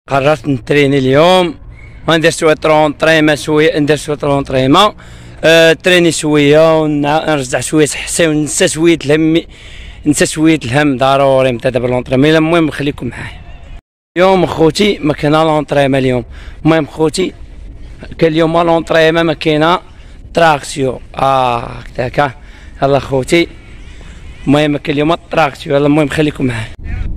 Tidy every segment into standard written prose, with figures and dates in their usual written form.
قررت نتريني اليوم وندير شويه طرونطريمه شويه ندير شويه طرونطريمه تريني شويه ونرجع شويه صحتي وننسى شويه الهم ضروري نتا دابا لونطريمه. المهم خليكم معايا اليوم خوتي ما كاينه لونطريمه اليوم. المهم خوتي كان اليوم لونطريمه ما كاينه تراكسيو هكاكا. يلا خوتي المهم كان اليوم تراكسيو. يلا المهم خليكم معايا.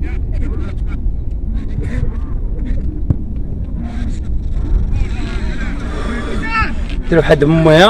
ديروا حد المويه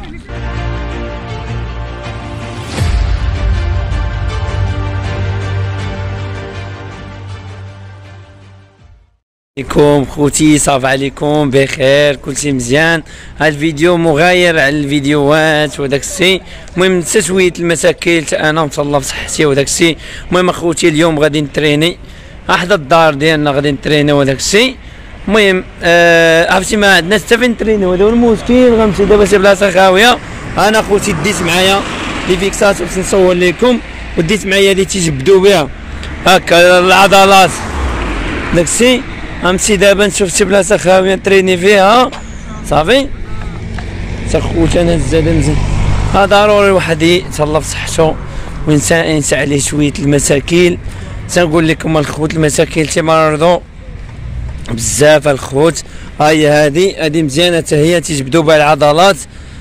عليكم خوتي، صافا عليكم بخير كلشي مزيان. هاد الفيديو مغاير على الفيديوهات وداك الشيء. المهم نسى شويه المساكل انا متهلا بصحتي وداك الشيء. المهم اخوتي اليوم غادي نتريني حدا الدار ديالنا غادي نتريني وداك الشيء. المهم عرفتي ما عندناش حتى فين نترينيو، هذا هو المشكل. غنمشي دابا شي بلاصه خاويه. انا خوتي ديت معايا لي فيكسات باش نصور لكم، وديت معايا اللي تيجبدوا بها هكا العضلات داكشي. غنمشي دابا نشوف شي بلاصه خاويه نتريني فيها صافي. تا خوتي انا زاد مزيان ضروري الواحد يتهلا في صحته وينسى عليه شويه المساكل. تنقول لكم الخوت المساكل تيمرضوا بزاف الخوت. هاي هادي مزيانه حتى هي تيجبدوا بها العضلات.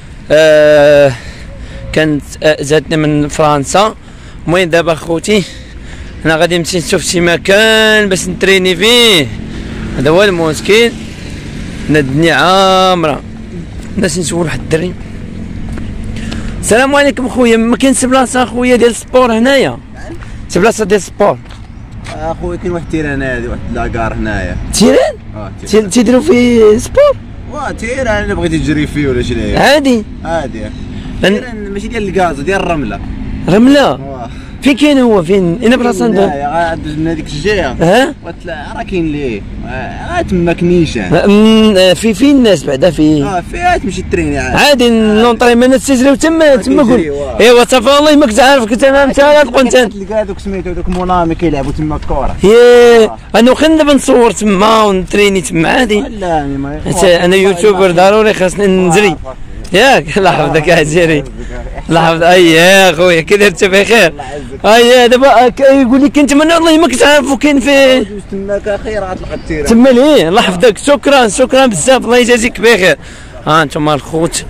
كانت جاتني من فرنسا. المهم دابا خوتي انا غادي نمشي نشوف شي مكان باش نتريني فيه. هذا هو المشكل. الدنيا عامره. الناس نسول واحد الدري. السلام عليكم خويا، ما كاينش بلاصه خويا ديال السبور هنايا؟ شي بلاصه ديال السبور اخويا. كاين واحد التيران هادي واحد لاكار هنايا. تيران؟ تيديروا فيه سبور؟ تيران الا بغيتي تجري فيه ولا شي عادي. تيران ماشي ديال الكازو، ديال الرمله. رمله؟ فين كاين هو؟ فين؟ اين بلاصه ندير؟ غادوز من هذيك الجهه. راه كاين ليه تماك نيشان. في الناس بعدا في فيها تمشي تريني عادي. لونطريمون تيجريو تما قول. ايوا صافي والله ما كنت عارف. كنت انا انت تقول انت تلقى دوك سميتو دوك مونامي كيلعبوا تما الكره. انا خلينا دابا نصور تما ونتريني تما عادي. لا انا يوتيوبر ضروري خاصني نجري ياك. الله يحفظك عزيري. الله يحفظك. يا خويا كي درت بخير. دابا يقول لك انت من والله ما كنت عارف كاين في تماك خير غتلقى التيران تما ليه. الله يحفظك. شكرا بزاف. الله يجازيك بخير. انتم الخوت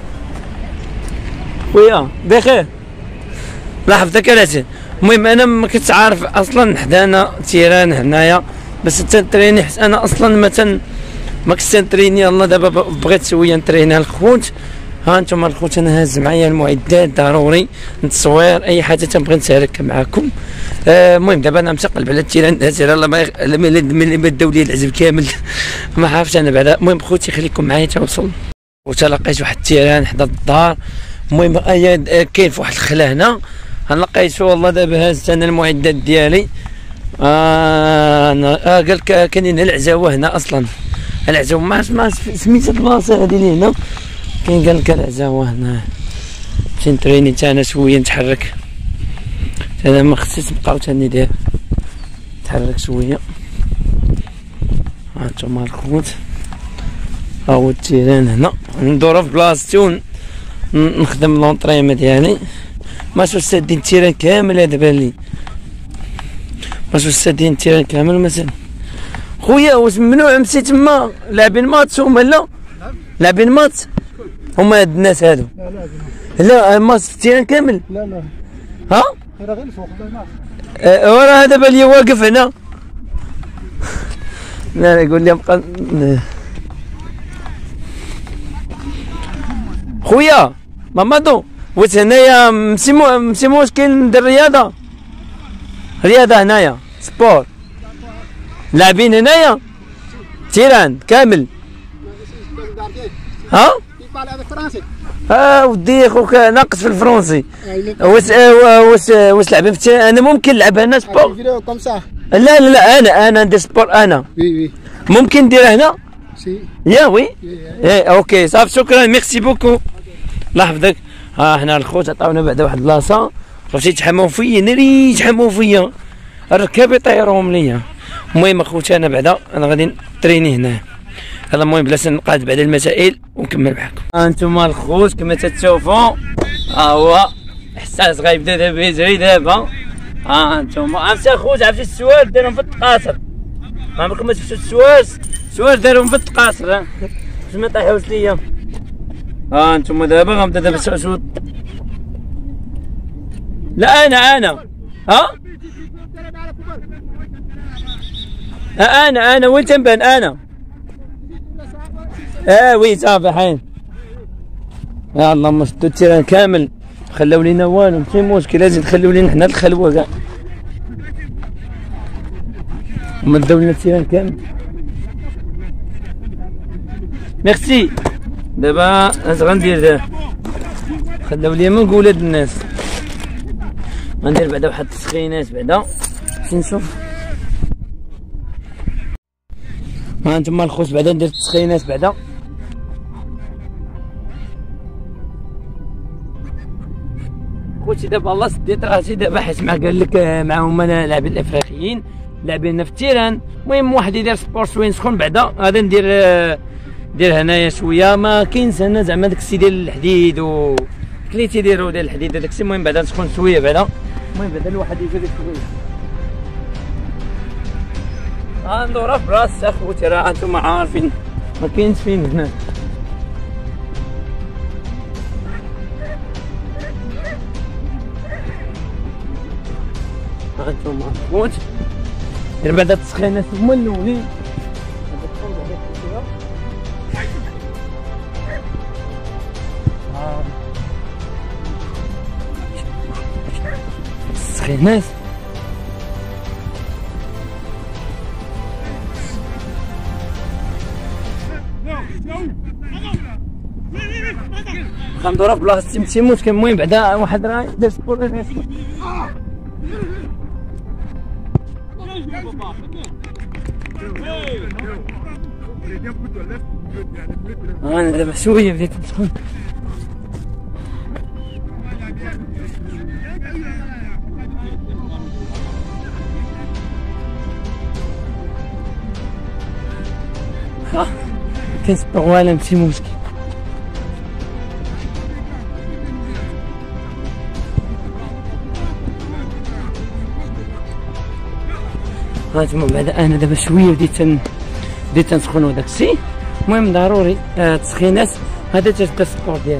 خويا بخير. الله يحفظك علاتي. المهم انا ما كنتش عارف اصلا حدانا تيران هنايا باش تنتريني، حيت انا اصلا ما كنتش تنتريني. يلا دابا بغيت شويه نتريني الخوت. انتم الخوت انا هاز معايا المعدات ضروري التصوير اي حاجه تنبغي نشارك معكم. المهم دابا انا متقلب على التيران هازي. الله ملي بداو لي العزب كامل ما عرفتش انا بعدا. المهم خوتي خليكم معايا توصل. وتلقيت واحد التيران حدا الدار. المهم كاين في واحد الخلا هنا لقيت والله. دابا هازت انا المعدات ديالي. قال كاينين العزاوه هنا اصلا. العزاوه ما سميت البلاصه هذه اللي هنا كاين. قال لك العزاوه هنا نمشي نتريني حتى انا شويه نتحرك. انا ما خصنيش نبقاو تاني داير نتحرك شويه. هانتوما الخوت ها هو التيران هنا. ندور في بلاصتي ونخدم لونطريمون ديالي. ماشي سادين التيران كامل. هذا بان لي ماشي سادين التيران كامل مثلا. خويا واش ممنوع نمشي تما لاعبين ماتش هما؟ لا لاعبين ماتش هما هاد الناس هادو. لا ماتش في التيران كامل. لا ها راه غير الفوق لا وراه دابا اللي واقف هنا. لا يقول لي بقى خويا مامادو. واش هنايا ماشي مشكل ندير رياضه هنايا سبور لاعبين هنايا تيران كامل؟ ودي خوك ناقص في الفرنسي. واش لعب انا ممكن نلعب هنا سبور؟ لا انا ندير سبور انا. ممكن ندير هنا؟ وي. اوكي صافي شكرا ميرسي بوكو. الله يحفظك. حنا الخوت عطاونا بعدا واحد البلاصه. عرفتي يتحماو فيا ناري يتحماو فيا الركاب يطيروهم ليا. المهم اخوتي انا بعدا انا غادي نتريني هنا. يلا المهم بلاش نقاد بعد المسائل ونكمل معكم. انتم الخوت كما تتشوفوا ها هو حساس غيبدا دابا يجري دابا. انتم عرفتي اخوت عرفتي السوار دارهم في التقاصر. ما عمركم ما شفتوا السوار دارهم في التقاصر باش ما يطيحوش ليا. انتم دابا غنبدا دابا شوط. لا انا انا وين تنبان انا وي صافي حين. يا اللهم شدوا التيران كامل خلاو لينا والو ماشي مشكل لازم تخليو لينا حنا الخلوه كاع هما داو لنا التيران كامل. ميرسي. دابا اش غندير دابا خلاو لي من ولاد الناس غندير بعدا واحد التسخينات بعدا باش نشوف. ها انتما الخوت بعدا ندير التسخينات بعدا. خوتي دابا الله سديت راسي دابا حيت مع قال لك معهم اللاعبين الافريقيين لاعبين في التيران. المهم واحد يدير سبور شويه سخون بعدا غادي ندير هنايا شويه ما كاينش هنا زعما داكشي ديال الحديد و كلي تيديروا ديال الحديد داكشي. المهم بعدا نسخن شويه بعدا. المهم بعدا الواحد يجري شويه ندورها في راس اخوتي راه انتم عارفين ما كاينش فين هنا. انتم اخوت دير بعدا التسخينات هما الاولين. التسخينات غندورها في بلاصتي ماشي مشكل. المهم بعدا واحد راه دار سبور. انا دابا شويه بديت ندخل. كنسبق ولا ماشي مشكل. هانتوما بعدا انا دابا شويه بديت نسخن وداك الشيء. المهم ضروري التسخينات هذا تبدا السبور ديالي.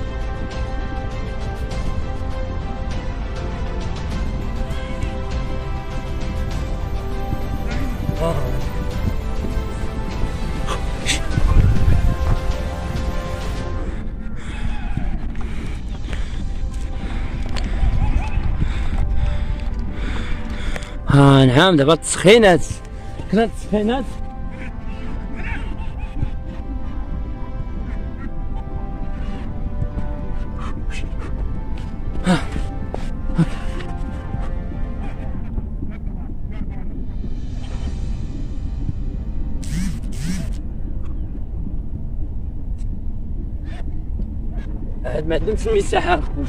نعم دابا التسخينات كانت التسخينات عاد ما عندهمش المساحة الخوش.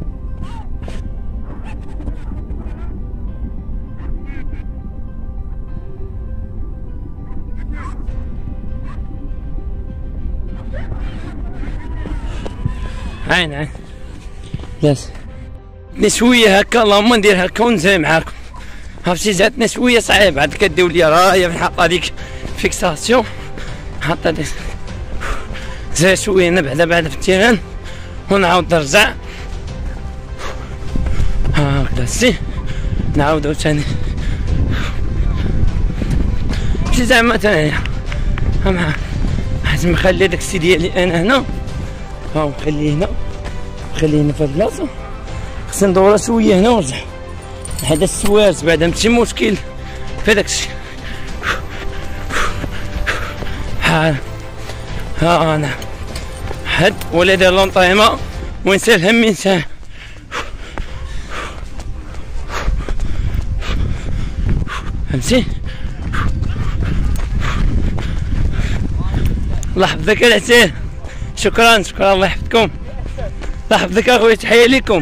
عين لاس شويه هكا اللهم ندير هكا ونزل معاكم. عرفتي جاتنا شويه صعيب عاد كدير لي رايه من حاطه ديك فيكساسيون حاطه ديك زي شويه نبعد في التيران ونعاود نرجع هكذا سي نعاودو ثاني شي زعما ثاني حيت مخلي داكشي ديالي انا هنا نخليه هنا في البلاصه. خصني ندورها شويه هنا ونرجع. هذا السوارت بعدا ماشي مشكل في داكشي. ها انا حد ولا دير لونطيمه وينسى الهم انسان. فهمتي؟ الله يحفظك العسير. شكرا الله يحفظكم. الله يحفظك اخويا تحيه ليكم.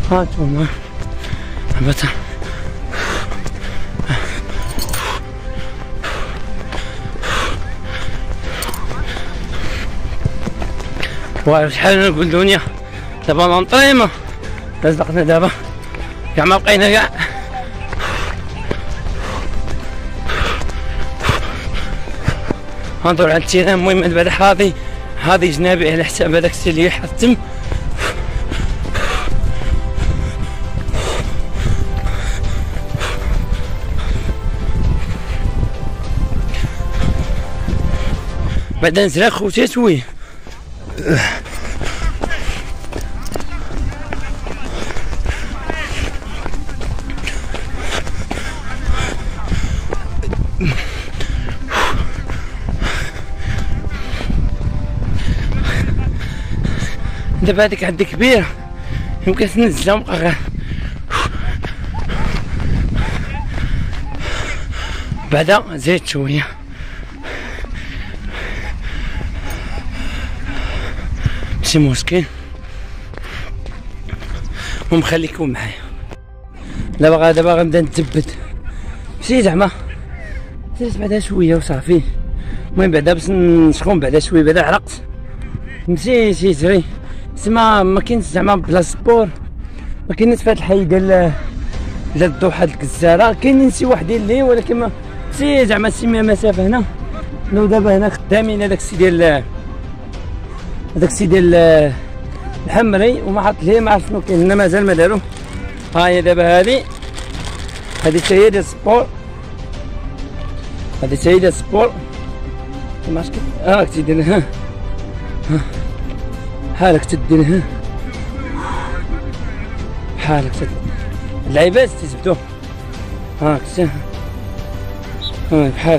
هانتوما هبط. واه شحال نقول دنيا دابا لونطريمون لازقنا دابا كاع ما بقينا كاع. غندور على التيران. المهم بعد هذه جنابي على حساب هذاك السي اللي يحتم. بعدا نزرع خوتي توي دابا هاديك عندي كبيرة يمكن تنزلها ونبقى غير بعدا زيد شوية. ماشي مشكل ومخليكم معايا. دابا غنبدا نتثبت ماشي زعما درت بعدا شوية وصافي. المهم بعدا باش نسخن بعدا شوية بعدا عرقت مشيت يجري تسمى ما كاينش زعما بلا سبور ما كاينش في هاد الحي ديال الضحى ديال الجزارة. كاينين شي وحدين اللي ولكن ما سي زعما شي مسافة هنا. لو دابا هنا خدامين هذاك السي ديال الحمري وما حط ليه ما عرف شنو كاين هنا مازال ما دارو. ها هي دابا هادي حتى هي ديال السبور. هادي حتى هي ديال السبور ما عرفتش كيف تيدير ها بحالك تدير بحالك اللعيبات تيثبتو هاك بحالك.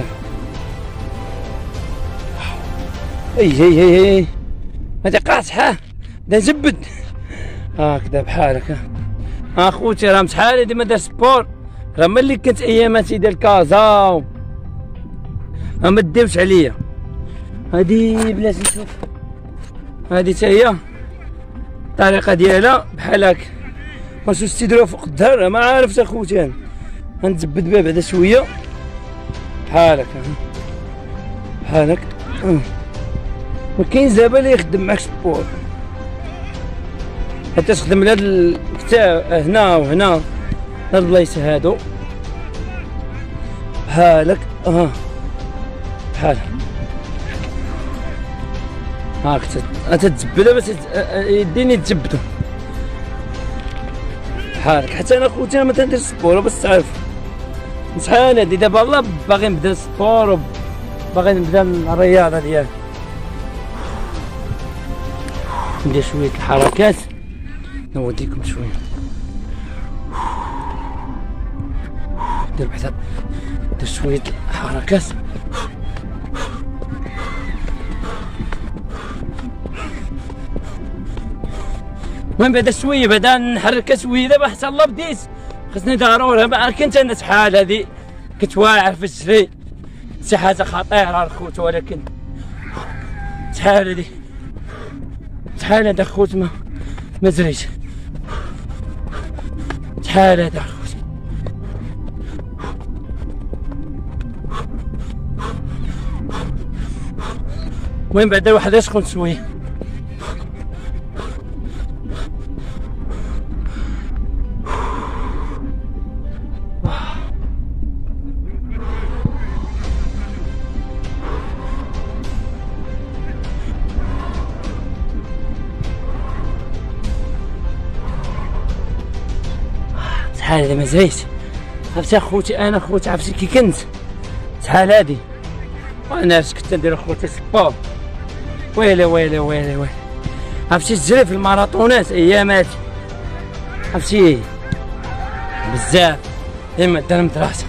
اي هادي قاصحة دا زبد هكذا بحالك. خوتي راه شحال هادي ما دار سبور. راه ملي كنت اياماتي ديال كازا ما ديوش عليا. هادي بلاتي نشوف هادي تا هي الطريقه ديالها بحال هكا. واش تيديروها فوق الظهر ما عارف اخوتي. انا غنتزبد بها بعدا شويه بحال هكا ما كاينش دابا اللي يخدم معاك سبور حتى تخدم لهاد الكتاب هنا وهنا هاد البلايص هادو بحالك بحال هاك تتزبدها باش يديني يتزبدو بحالك. حتى انا خوتي ما تندير سبور باش تعرف شحال هادي دابا الله باغي نبدا السبور وباغي نبدا الرياضه ديالي. ندير شويه الحركات نوديكم شويه ندير بحال ندير شويه الحركات. المهم بعدا شويه بعدا نحركها شويه. دابا حتى الله بديت خصني ضروري ما كنت انا شحال هادي كنت واعر في الجري شي حاجه خطيره الخوت. ولكن شحال هذا خوت ما زريت شحال هذا خوت. المهم بعدا الواحد يسخن شويه شحال هذا ما زريت. عرفتي اخوتي انا خوتي عرفتي كي كنت شحال هادي وانا كنت ندير خوتي سبور. ويلي عرفتي تجري في الماراطونات اياماتي عرفتي بزاف اما درمت راسي.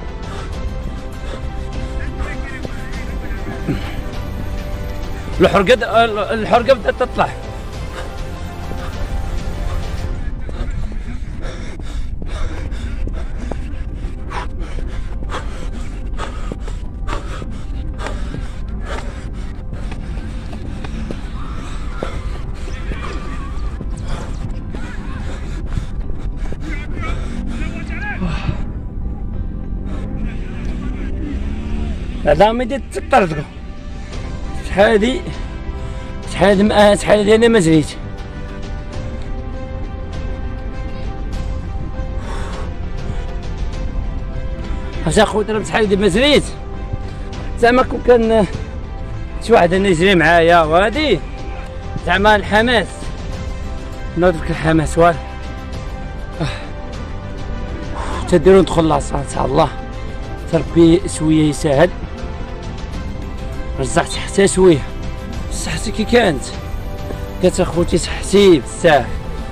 الحرقه بدات تطلع. العظام ديال تطردقو. شحال هادي شحال هادي انا ما جريت. اش اخويا راه شحال هادي ما جريت. زعما كون كان شي واحد انا يجري معايا وهادي زعما الحماس نوض لك الحماس والو. تديرو ندخل لاصال ان شاء الله. تربي شويه يسهل. رزعت حتى شويه صحتي كي كانت قالت اخوتي صحتي بزاف.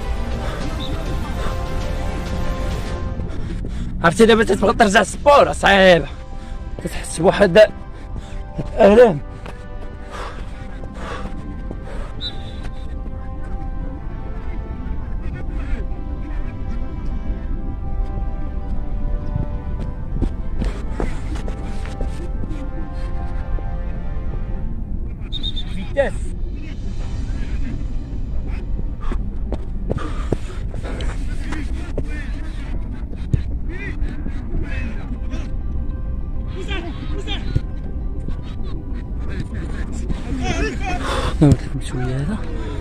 عرفتي دابا تتبغي ترجع السبور صعيبه كتحس بواحد الالام. فيتاس نوريكم شويه هذا.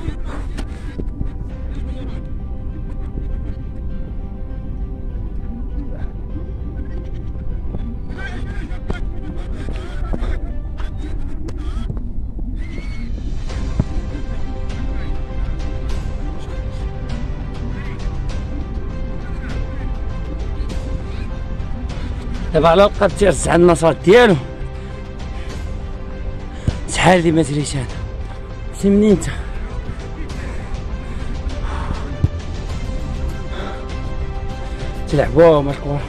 دابا على الأقل تيرجع النشاط ديالو. شحال هادي ما جريتش انا. سي منين انت؟ تلعبوا مع الكورة.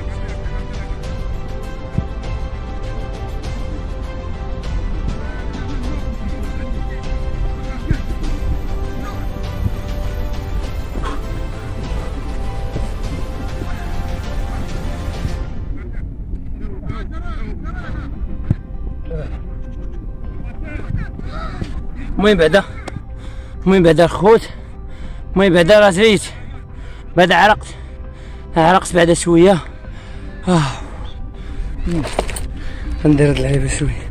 المهم بعدا الخوت. المهم بعدا راه جريت بعدا عرقت بعدا شويه. ندير هاد اللعيبه شويه.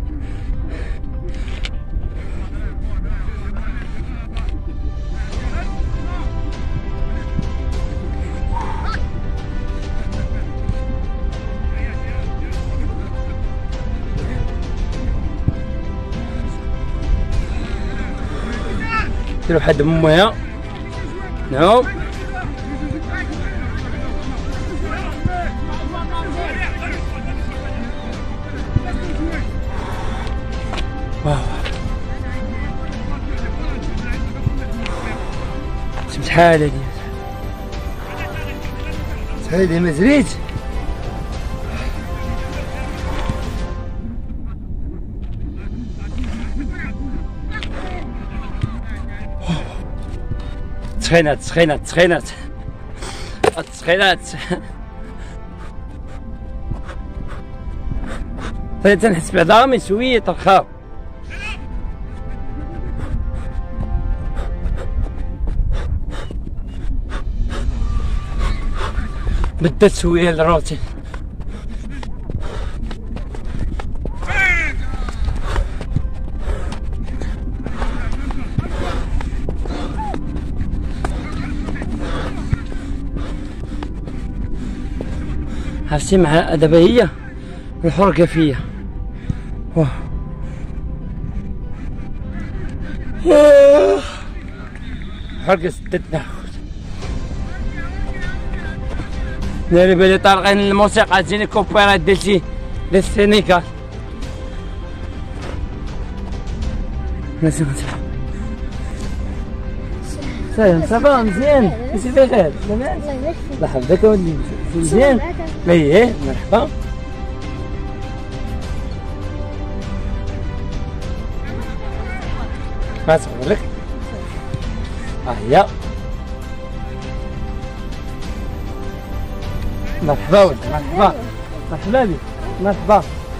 ديرو حد مويه نعم. واو شحال هادي شحال هادي ما زريت. تسخينات تنحس بعظامي شويه ترخاو. بدات شويه الروتين. عرفتي مع دابا هي الحرقه فيا. حرقه سدتنا. ناري بالي طالقين الموسيقى تجيني كوبيرات ديال السينيكال. لازم سلام صافا مزيان كنتي بخير لاباس الله يحفظك اوليدي مزيان اييه مرحبا ما تصور لك هي مرحبا ولدي مرحبا بك مرحبا.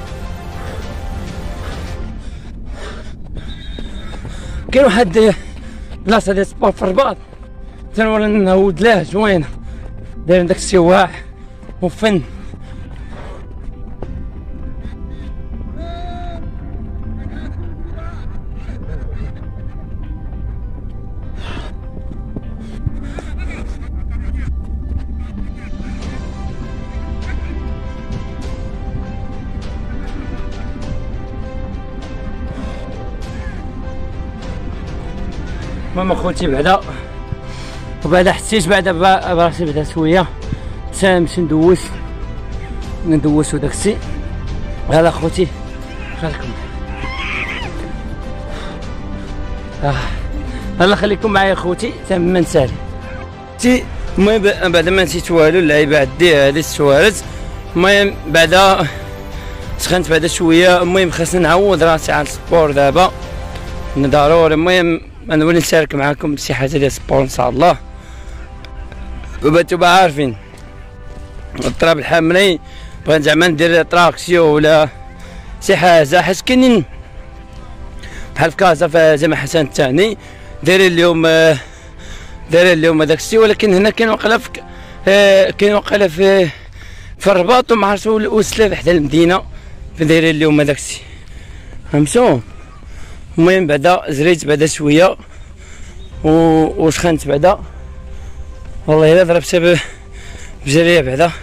كاين واحد بلاصه ديال سبور في الرباط تنولي نهود لها زوينه دايرين داك السواح وفن. المهم اخوتي بعدا وبعدا حسيت بعدا براسي بعدا شويه نمشي ندوس وداكشي. هذا اخوتي خليكم الله خليكم معايا اخوتي تما نسالي. المهم بعد ما نسيت والو اللعيبه عندي هذه السوارت. المهم بعدا سخنت بعدا شويه. المهم خاصني نعوض راسي على السبور دابا ضروري. المهم نولي نشارك معاكم بشي حاجه ديال السبور ان شاء الله. وبانتو عارفين الطراب الحمري بغيت زعما ندير تراكسيون ولا شي حاجه، حيت كاينين بحال في كازا في جامع حسن الثاني دايرين اليوم هذاك الشيء، ولكن هنا كاين وقيله في الرباط وما عرفتش وسلاف حدا المدينه دايرين اليوم هذاك الشيء فهمتو. المهم بعدا زريت بعدا شويه وسخنت بعدا والله الا ضربتها بجريه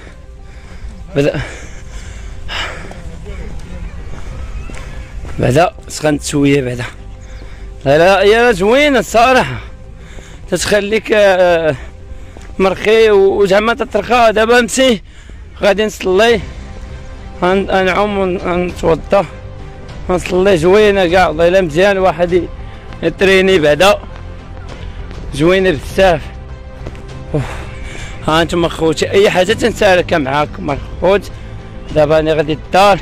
بعدا سخنت شويه بعدا. لا هي زوينه الصراحه تتخليك مرخي وزعما تترخى. دابا نمشي غادي نصلي نعوم ونتوضا ونصلي. زوينه كاع والله الا مزيان واحد يتريني بعدا زوينه بزاف. ها انتم اخوتي اي حاجه تنشاركها معاكم اخوت. دابا انا غادي للدار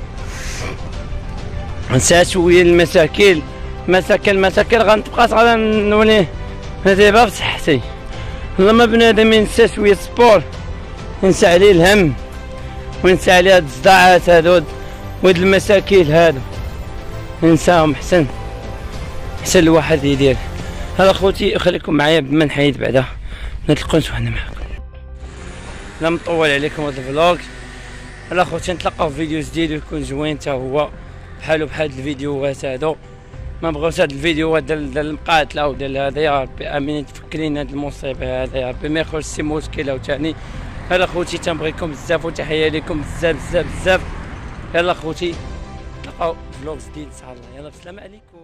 نسى شويه المساكن غنبقى غادي نولي نديرها بصحتي. لما بنادم ينسى شويه سبور ينسى عليه الهم وينسى عليه هاد الصداعات هادو وهاد المساكن هادو ينساهم. حسن الواحد يدير. هذا اخوتي خليكم معايا بما نحيد بعدا نتلقاو نتوانا معاكم. لا مطول عليكم هذا الفلوق. هلا اخوتي نتلاقاو في فيديو جديد ويكون زوين حتى هو بحال الفيديوهات هادو. ما بغاوش هاد الفيديوهات ديال المقاتله وديال هذا يا ربي امين تفكرين هاد المصيبه هذا يا ربي ما يخرج شي مشكل عاوتاني. هلا اخوتي تنبغيكم بزاف وتحيه لكم بزاف. يلا اخوتي نتلاقاو في فلوق جديد ان شاء الله. يلا بسلام عليكم.